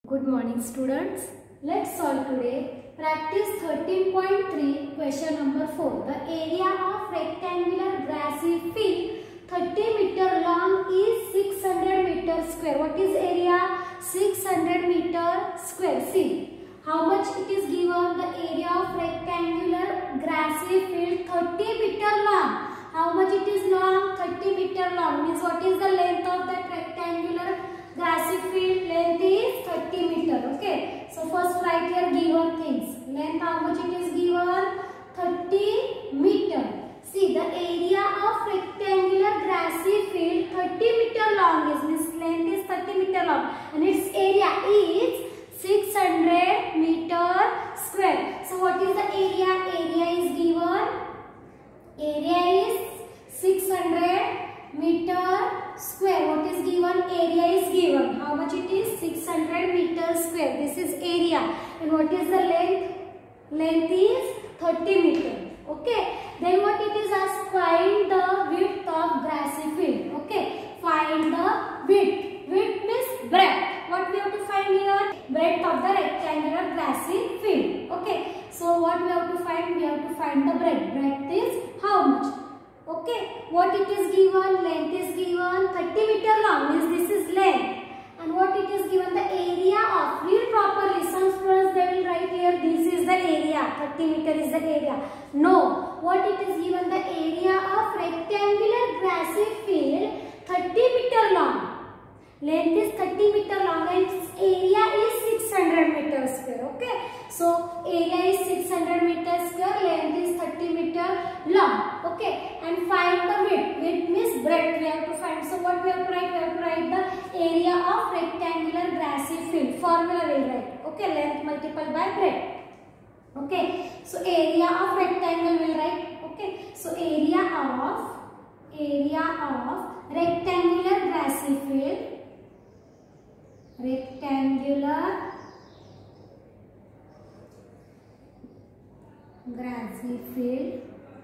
Good morning students. Let's solve today practice 13.3 question number 4. The area of rectangular grassy field 30 meter long is 600 meter square. What is area? 600 meter square. See how much it is given. The area of rectangular grassy field 30 meter long. How much it is long? 30 meter long. Means what is the length of that rectangular grassy field? Length is 30 meter. Okay. So first write here given things. Length how much it is given? 30 meter. See the area of rectangular grassy field 30 meter long is. This length is 30 meter long and its area is 600 meter square. So what is the area? Area is given. Area is 600 meter square. What is given? Area is given. How much it is? 600 meter square. This is area. And what is the length? Length is 30 meter. Okay. Then what it is asked? Find the width of grassy field. Okay. Find the width. Width means breadth. What we have to find here? Breadth of the rectangular grassy field. Okay. So what we have to find? We have to find the breadth. Breadth is how much? Okay, what it is given? Length is given 30 meter long, means this is length. And what it is given? The area of, read properly. Some students they will write here this is the area, 30 meter is the area. No, what it is given? The area of rectangular grassy field 30 meter long. Length is 30 meter long and its area is 600 meter square. Okay, so area is 600 meter square, length is 30 meter long. Okay, and find the width. Width means breadth we have to find. So what we have to write? We have to write the area of rectangular grassy field. Formula will write. Okay, length multiplied by breadth. Okay, so area of rectangle will write. Okay, so area of rectangular grassy field. Rectangular grassy field.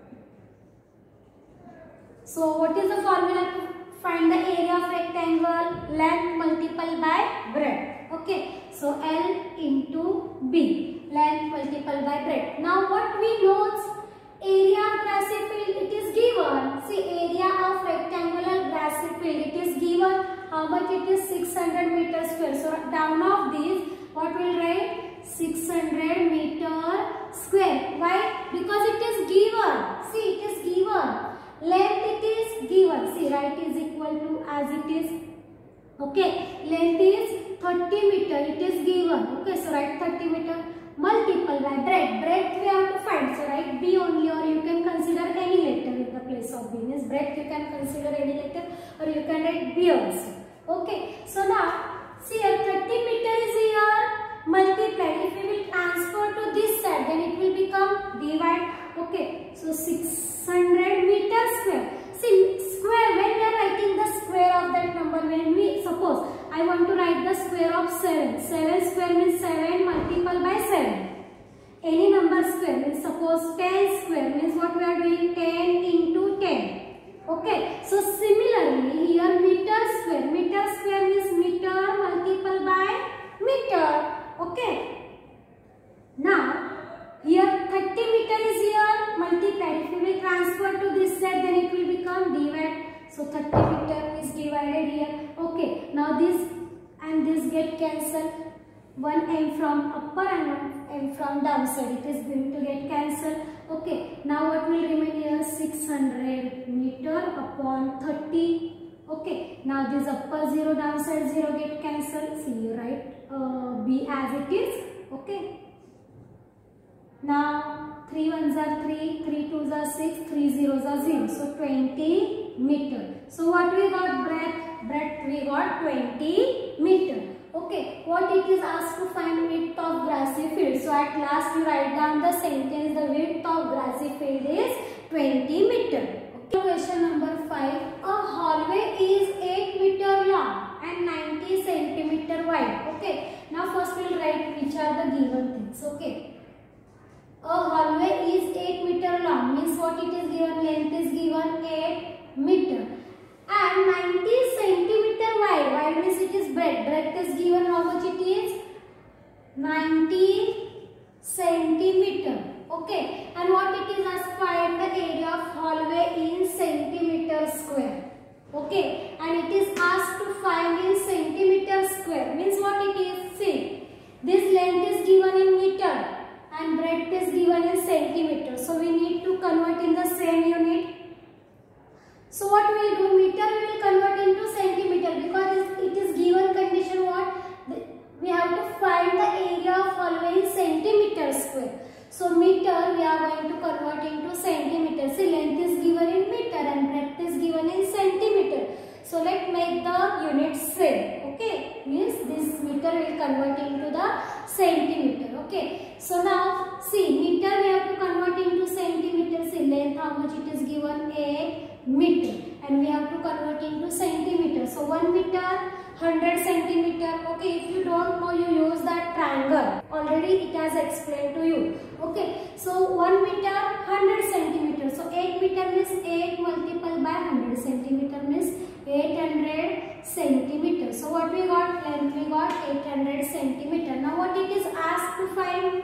So what is the formula to find the area of rectangle? Length multiplied by breadth. Okay. So L into B. Length multiplied by breadth. Now what we know is area of grassy field, it is given. See area of rectangular grassy field, it is given. How much it is? 600 meter square. So down of these, what will write? 600 meter square. Why? Because it is given. See, it is given. Length it is given. See, right is equal to as it is. Okay. Length is 30 meter. It is given. Okay. So write 30 meter. Multiple by breadth. Breadth we have to find. So write B only, or you can consider any letter in the place of B. Means breadth you can consider any letter, or you can write B also. Okay. So now see here 30 meter is here multiplied. If we will transfer to this side, then it will become divide. Okay. So 600 meter square. See square, when we are writing the square of that number, when we suppose I want to write the square of 7. 7 square means 7 multiplied by 7. Any number square means suppose 10 square means what we are doing? 10 into 10. Okay. So similarly here meter square. Meter square means meter multiplied by meter. Okay. Now here 30 meter is here multiplied. If we will transfer to this side, then it will become divide. So 30 meter is divided here. Okay. Now this and this get cancelled. One m from upper and one m from downside. It is going to get cancelled. Okay. Now what will remain here? 600 meter upon 30. Okay. Now this upper 0, downside 0 get cancelled. See you write B as it is. Okay. Now 3 ones are 3, 3 twos are 6, 3 zeros are 0. So 20 meter. So what we got? Breadth. Breadth we got 20 meter. Okay. What it is asked to find width of grassy field. So at last you write down the sentence. The width of grassy field is 20 meter. Okay. Question number 5. A hallway is 8 meter long and 90 centimeter wide. Okay. Now first we will write which are the given things. Okay. A hallway is 8 meter long, means what it is given? Length is given 8 meter and 90 centimeter wide. Wide means it is breadth. Breadth is given how much it is? we will convert into centimeter because it is given condition what? We have to find the area of hallway in centimeter square. So meter we are going to convert into centimeter. See, length is given in meter and breadth is given in centimeter. So let's make the units same. Okay, means this meter will convert into the centimeter. Okay, so now see, meter we have to convert into centimeter. See, length how much it is given? 8 meter, and we have to convert into centimeter. So 1 meter 100 centimeter. Okay, if you don't know, you use that triangle. Already it has explained to you. Okay, so 1 meter 100 centimeter. So 8 meter means 8 multiplied by 100 centimeter means 800 centimeter. So what we got? Length we got 800 centimeter. Now what it is asked to find?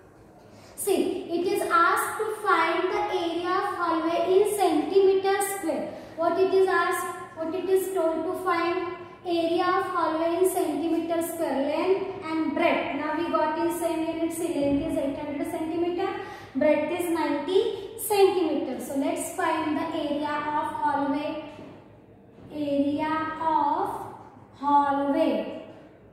See, it is asked to find the area of hallway in centimeter square. What it is asked? What it is told to find? Area of hallway in centimeter square, length and breadth. Now we got in same units. See, length is 800 centimeter, breadth is 90 centimeter. So let's find the area of hallway. Area of hallway.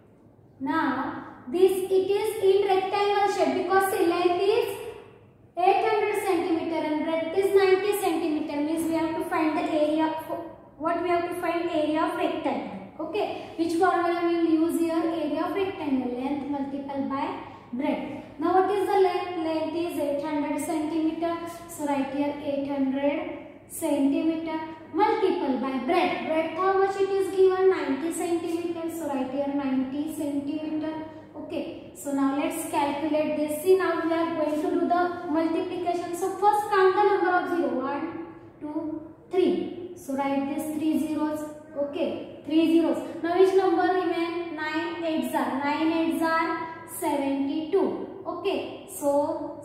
Now this it is in rectangle shape because see, length is 800 centimeter and breadth is 90 centimeter. Means we have to find the area. What we have to find? Area of rectangle. Okay, which formula we will use here? Area of rectangle, length multiplied by breadth. Now what is the length? Length is 800 centimeter. So write here 800 centimeter multiplied by breadth. Breadth how much it is given? 90 centimeter. So write here 90 centimeter. Okay, so now let's calculate this. See, now we are going to do the multiplication. So first count the number of 0. 1, 2, 3. So write this 3 zeros. Okay, 3 zeros. Now which number remain? 9 8s are 9 8s are 72. Okay, so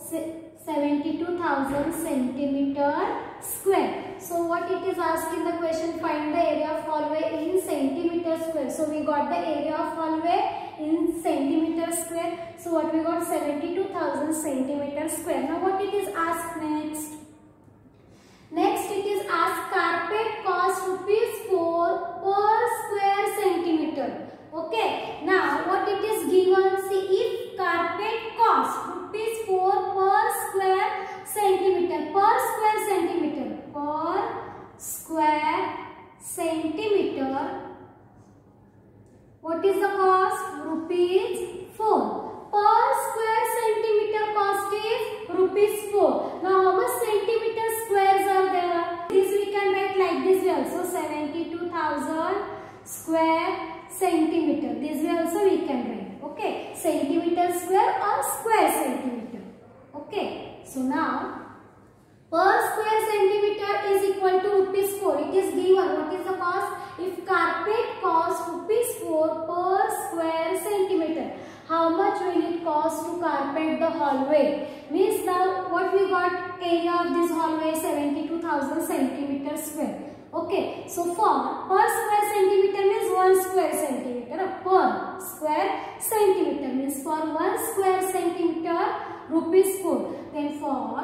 72,000 centimeter square. So what it is asking the question? Find the area of hallway in centimeter square. So we got the area of hallway in centimeter square. So what we got? 72,000 centimeter square. Now what it is asked next? Next it is asked carpet cost ₹4 per square centimeter. Okay. Now what it is given? See, if carpet cost ₹4 per square centimeter. Per square centimeter. Per square centimeter. What is the cost? ₹4. Per square centimeter cost is ₹4. Now how much centimeter squares are there? This we can write like this way also. 72,000 square centimeter. This way also we can write. Okay. Centimeter square or square centimeter. Okay. So now per square centimeter is equal to ₹4. It is given. What is the cost? If carpet costs ₹4 per square centimeter, how much will it cost to carpet the hallway? Means now what we got? Area of this hallway 72,000 centimeter square. Okay, so for per square centimeter means 1 square centimeter. Per square centimeter means for 1 square centimeter ₹4. Then for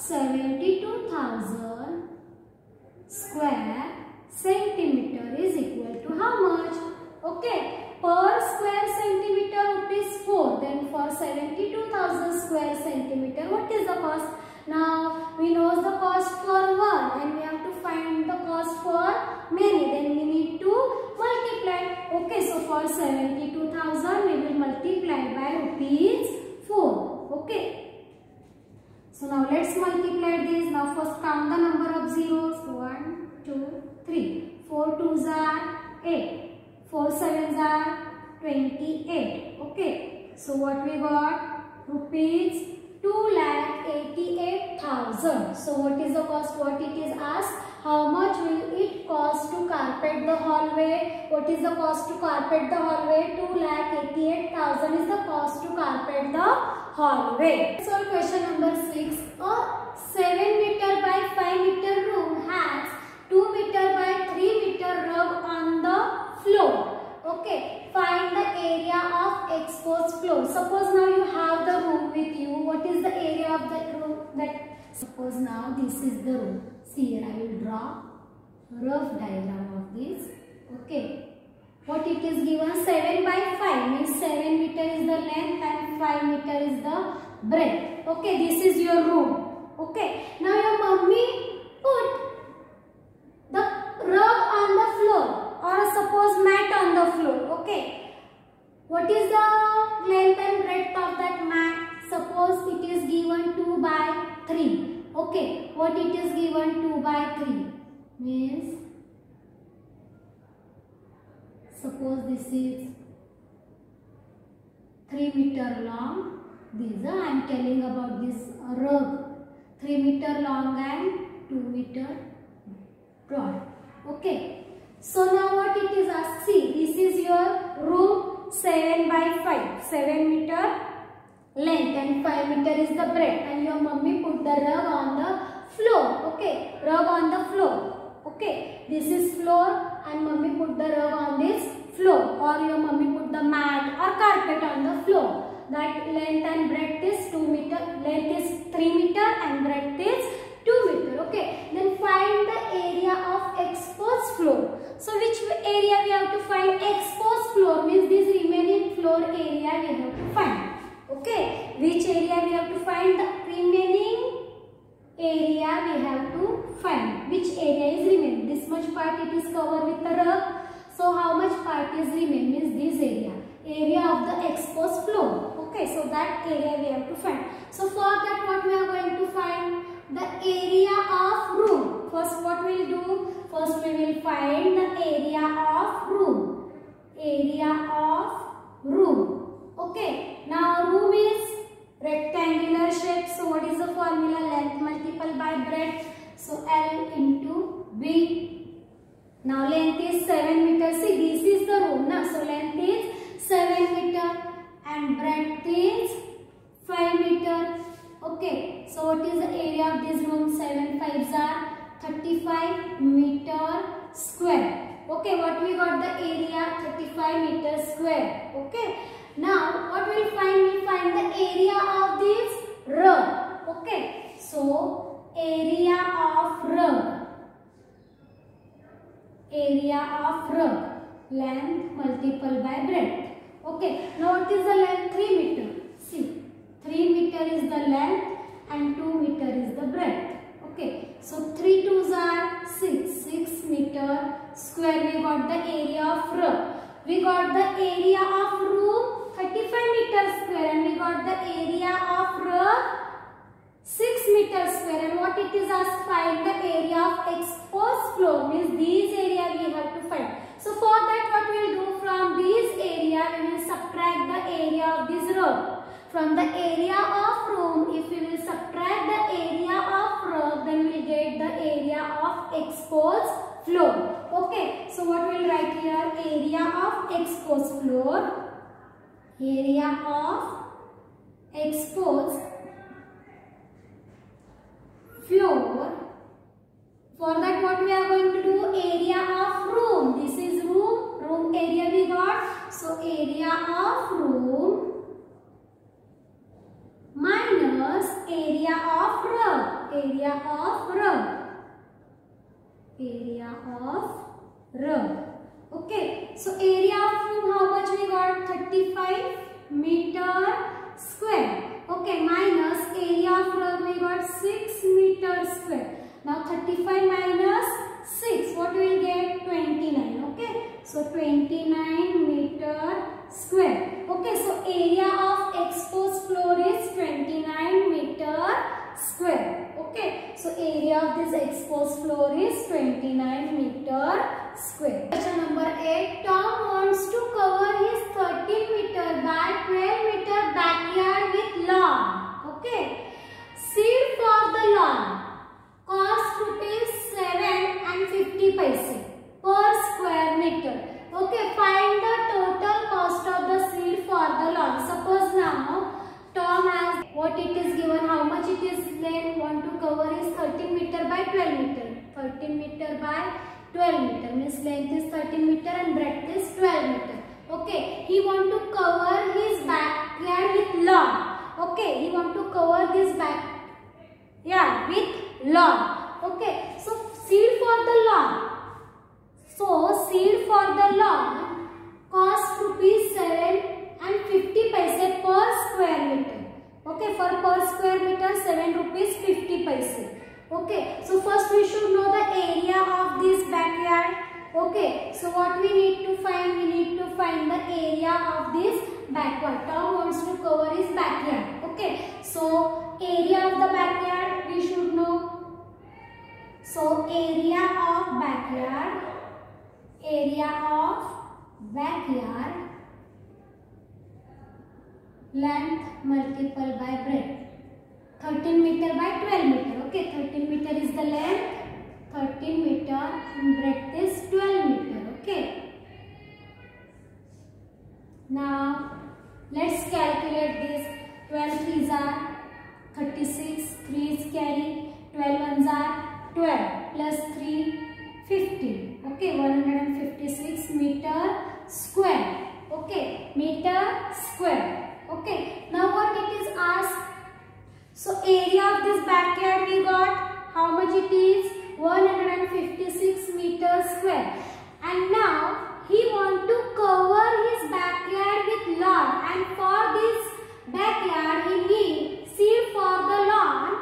72,000 square centimeter is equal to how much? Okay, per square centimeter ₹4. Then for 72,000 square centimeter, what is the cost? Now we know the cost for one and we have to find the cost for many. Then we need to multiply. Okay, so for 72,000 we will multiply by ₹4. Okay. So now let's multiply this. Now first count the number of zeros. 1, 2, 3. 4 2s are 8. 4 7s are 28. Okay. So what we got? ₹2,88,000. So what is the cost? What it is asked? How much will it cost to carpet the hallway? What is the cost to carpet the hallway? 2,88,000 is the cost to carpet the hallway. So question number 6. A 7 meter by 5 meter room has 2 meter by 3 meter rug on the floor. Okay, find the area of exposed floor. Suppose now you have the room with you. What is the area of that room? Suppose now this is the room. See here, I will draw rough diagram of the Okay. What it is given? 7 by 5 means 7 meter is the length and 5 meter is the breadth. Okay, this is your room. Okay, now your mummy put the rug on the floor or suppose mat on the floor. Okay, what is the length and breadth of that mat? Suppose it is given 2 by 3. Okay, what it is given 2 by 3 means, suppose this is 3 meter long. These are I am telling about this rug. 3 meter long and 2 meter broad. Okay. So now what it is asked? See, this is your room 7 by 5. 7 meter length and 5 meter is the breadth. And your mummy put the rug on the floor. Okay. Rug on the floor. Okay. This is floor and mummy put the rug on this floor. Or your mummy put the mat or carpet on the floor. That length and breadth is 2 meter, length is 3 meter and breadth is 2 meter. Okay. Then find the area of exposed floor. So which area we have to find? Exposed floor means this remaining floor area we have to find. Okay. Which area we have to find? The remaining area we have to find. Which area is remaining? This much part it is covered with the rug. So how much part is remaining? Means this area. Area of the exposed floor. Okay, so that area we have to find. So for that what we are going to find? The area of room. First what we will do? First we will find the area of room. Area of room. Okay, now room is rectangular shape. So what is the formula? Length multiplied by breadth. So L into B. Now length is 7 meters. See, this is the room. Now, so length is 7 meter and breadth is 5 meter. Okay, so what is the area of this room? 7 5s are 35 meter square. Okay, what we got the area? 35 meter square. Okay, now what we will find? We will find the area of this rug. Okay, so area of rug. Area of rug. Length multiplied by breadth. Okay, now what is the length? 3 meter. See, 3 meter is the length and 2 meter is the breadth. Okay, so 3 2s are 6. 6 meter square we got the area of rug. We got the area of room 35 meter square and we got the area of rug 6 meter square. And what it is asked? Find the area of exposed floor means these area we have to find. So for that what we will do? From this area we will subtract the area of this rug. From the area of room, if we will subtract the area of rug, then we will get the area of exposed floor. Okay, so what we will write here? Area of exposed floor. Area of exposed floor. For that what we are going to do? Area of room. This is room. Room area we got. So area of room minus area of rug. Area of rug. Area of rug. Okay. So area of room how much we got? 35 meter square. Okay. Minus area of rug we got 6 meter square. Now 35 minus 6, what we will get? 29. Okay, so 29 meter square. Okay, so area of exposed floor is 29 meter square. Okay, so area of this exposed floor is 29 meter square. Question number 8. Tom wants to cover his 13 meter by 12 meter backyard with lawn. Okay, seed for the lawn. Cost rupees 7 and 50 paise per square meter. Okay, find the total cost of the seed for the lawn. Suppose now Tom has what it is given, how much it is length, want to cover is 13 meter by 12 meter. 13 meter by 12 meter means length is 13 meter and breadth is 12 meter. Okay, he want to cover his backyard with lawn. Okay, he want to cover this backyard with lawn. Okay, so seed for the lawn. So seed for the lawn cost rupees 7.50 per square meter. Okay, for per square meter 7 rupees 50 paise. Okay, so first we should know the area of this backyard. Okay, so what we need to find? We need to find the area of this backyard. Tom wants to cover his backyard. Okay, so area of the backyard we should know. So area of backyard length multiple by breadth. 13 meter by 12 meter. Okay, 13 meter is the length, 13 meter and breadth is 12 meter. Okay. Now let's calculate this. 12 3s are 36, 3 is carry, 12 1s are 12 plus 3 50. Okay, 156 meter square. Okay, meter square. Okay, now what it is asked? So area of this backyard we got, how much it is? 156 meters square. And now he want to cover his backyard with lawn, and for this backyard he need seed for the lawn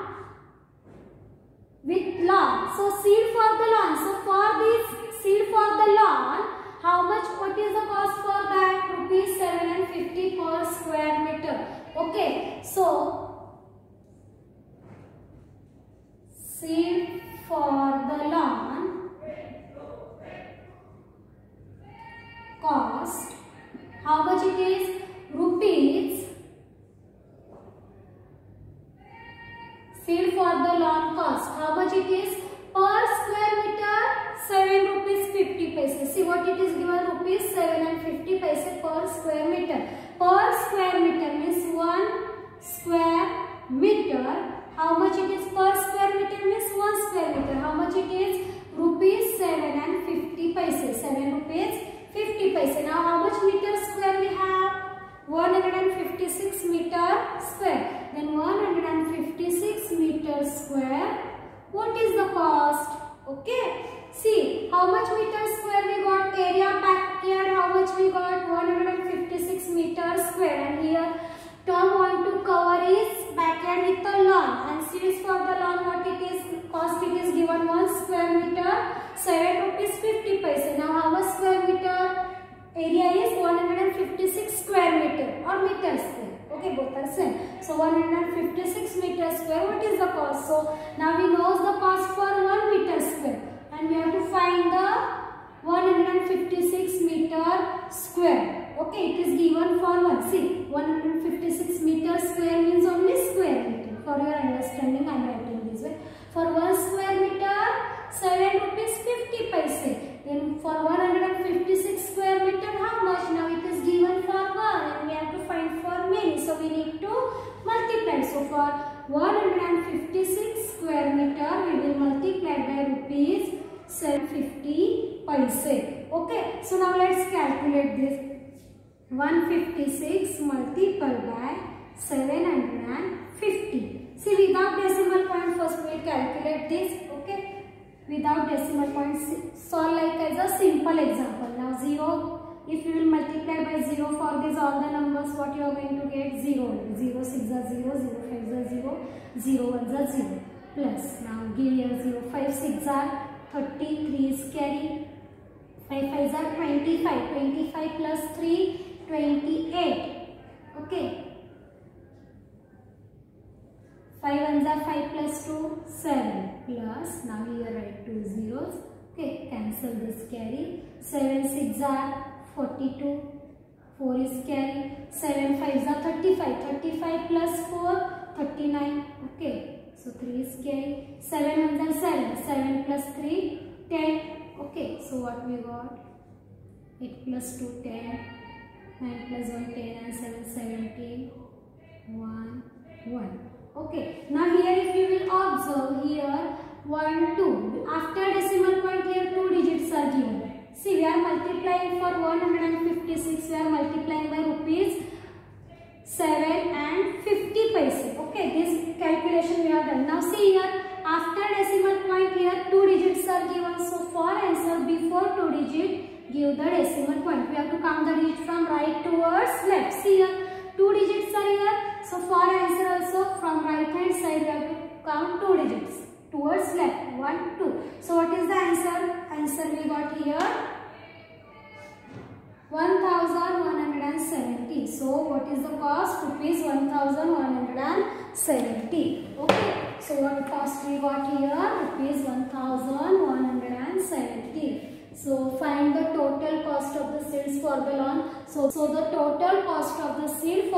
with lawn. So seed for the lawn. So for this seed for the lawn, how much? What is the cost for that? Rupees 7.50 per square meter. Okay, so seed for the lawn cost, how much it is? Rupees. Seed for the lawn cost, how much it is? Per square meter 7 rupees 50 paise. See what it is given, rupees 7.50 paise per square meter. Per square meter means 1 square meter. How much it is per square meter means 1 square meter. How much it is? Rupees 7.50 paise. 7 rupees 50 paise. Now how much meter square we have? 156 meter square. Then 156 meter square. What is the cost? Okay. See how much meter square we got. Area backyard, how much we got? 156 meter square. And here Tom want to cover his backyard with a lawn, and seeds for the lawn, what it is? Cost it is given 1 square meter 7 rupees 50 paise. Now how much square meter? Area is 156 square meter or meter square. Okay, both are same. So 156 meter square. What is the cost? So now we know the cost for 1 meter square, and we have to find the 156 meter square. Okay, it is given for 1. See, 156 meter square means only square meter. For your understanding, I am writing this way. For 1 square meter, 7 rupees 50 paise. Then for 156 square meter, how much? Now it is given for 1, and we have to find for many. So we need to multiply. So for 156 square meter, we will multiply by rupees 750 paise. Okay. So now let's calculate this. 156 multiplied by 750. See, without decimal point, first we will calculate this. Okay. Without decimal points, solve like as a simple example. Now 0, if you will multiply by 0 for these all the numbers, what you are going to get? 0. 0 6 are 0, 0 5 are 0, 0 1 are 0. Plus, now give here 0 5 6 are 30, 3 is carry, 5 5 are 25, 25 plus 3, 28. Okay. 5 1s are 5 plus 2, 7. Plus, now here write 2 zeros. Okay, cancel this carry. 7 6 are 42. 4 is carry. 7 5s are 35. 35 plus 4, 39. Okay, so 3 is carry. 7 1s are 7. 7 plus 3, 10. Okay, so what we got? 8 plus 2, 10. 9 plus 1, 10 and 7, 17. 1, 1. Okay, now here if you will observe here 1, 2. After decimal point here 2 digits are given. See, we are multiplying for 156. We are multiplying by rupees 7 and 50 paise. Okay, this calculation we have done. Now see here, after decimal point here 2 digits are given. So for answer before 2 digit give the decimal point. We have to count the digit from right towards left. See here, 2 digits are here. So for answer also from right hand side we have to count 2 digits towards left. 1, 2. So what is the answer? Answer we got here 1170. So what is the cost? Rupees 1170. Okay. So what cost we got here? Rupees 1170. So find the total cost of the seeds for the lawn. So the total cost of the seed